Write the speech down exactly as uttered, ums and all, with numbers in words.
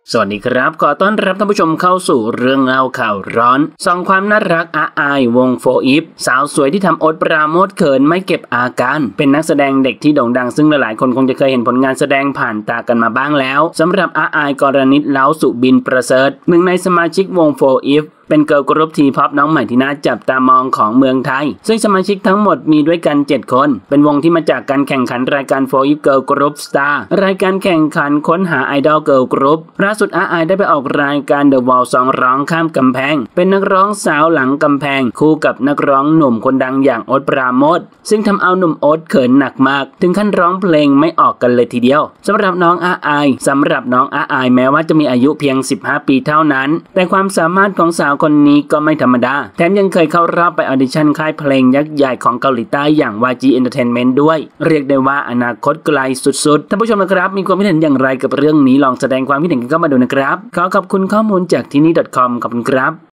สวัสดีครับขอต้อนรับท่านผู้ชมเข้าสู่เรื่องเล่าข่าวร้อนส่องความน่ารักอาอายวงโฟอีฟสาวสวยที่ทำโอ๊ตปราโมทเขินไม่เก็บอาการเป็นนักแสดงเด็กที่โด่งดังซึ่งหลายๆคนคงจะเคยเห็นผลงานแสดงผ่านตากันมาบ้างแล้วสำหรับอาอายกรณิตเล้าสุบินประเสริฐหนึ่งในสมาชิกวงโฟอีฟเป็นเกิร์ลกรุ๊ปทีพ็อปน้องใหม่ที่น่าจับตามองของเมืองไทยซึ่งสมาชิกทั้งหมดมีด้วยกันเจ็ดคนเป็นวงที่มาจากการแข่งขันรายการโฟอีฟเกิร์ลกรุ๊ปสตาร์รายการแข่งขันค้นหาไอดอลเกิร์ลกรุ๊ปล่าสุดอาอายได้ไปออกรายการ The Wall สองร้องข้ามกำแพงเป็นนักร้องสาวหลังกำแพงคู่กับนักร้องหนุ่มคนดังอย่างโอ๊ตปราโมทซึ่งทำเอาหนุ่มโอ๊ตเขินหนักมากถึงขั้นร้องเพลงไม่ออกกันเลยทีเดียวสำหรับน้องอาอายสำหรับน้องอาอายแม้ว่าจะมีอายุเพียงสิบห้าปีเท่านั้นแต่ความสามารถของสาวคนนี้ก็ไม่ธรรมดาแถมยังเคยเข้ารอบไปออดิชั่นค่ายเพลงยักษ์ใหญ่ของเกาหลีใต้อย่าง วาย จี Entertainment ด้วยเรียกได้ว่าอนาคตไกลสุดๆท่านผู้ชมนะครับมีความคิดเห็นอย่างไรกับเรื่องนี้ลองแสดงความคิดเห็นกันเข้ามาดูนะครับขอขอบคุณข้อมูลจากที่นี่ .com ขอบคุณครับ